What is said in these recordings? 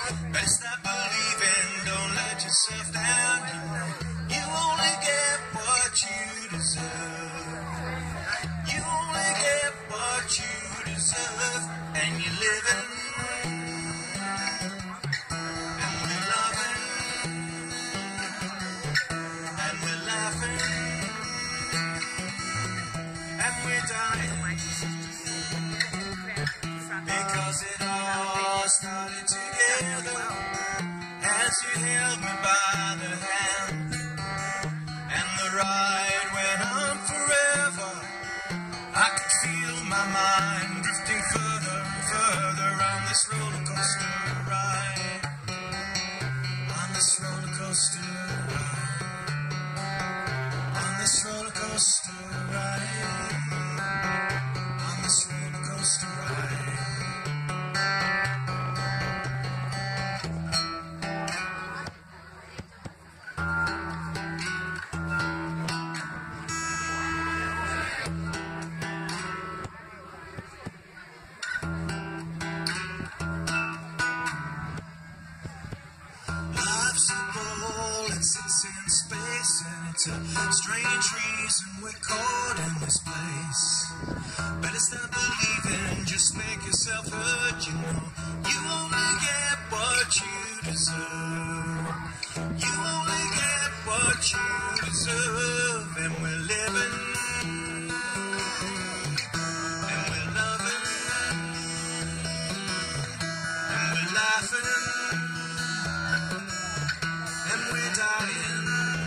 Better stop believing, don't let yourself down. You only get what you deserve. You only get what you deserve. And you're living, and we're loving, and we're laughing, and we're dying. Because it all started together as you held me by the hand, and the ride went on forever. I could feel my mind drifting further and further on this roller coaster ride, on this roller coaster ride, on this roller coaster ride, on this roller coaster ride. Life's a ball, it sits in space, and it's a strange reason we're caught in this place. Better stop believing, just make yourself heard. You know, you only get what you deserve. You only get what you deserve. And we're living, and we're loving, and we're laughing, and we're dying.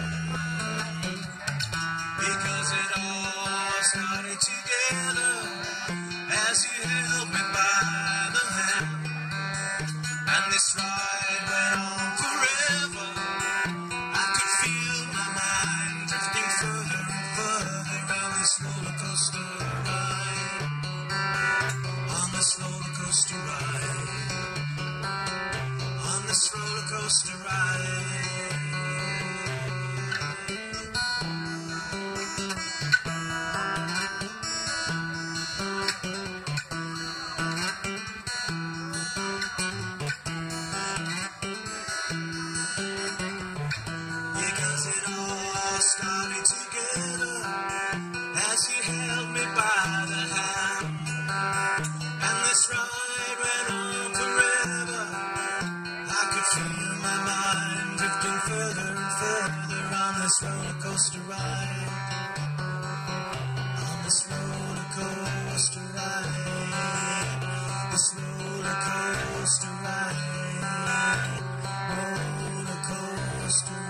Because it all started together as you held me by the hand, and this ride went on forever. I could feel my mind drifting further and further on this roller coaster ride, on this roller coaster ride, on this roller coaster ride. Because it all started together as you held me by the hand, and this ride went on forever. I could feel my mind drifting further and further on this roller coaster ride, on this roller coaster ride, this roller coaster ride, roller coaster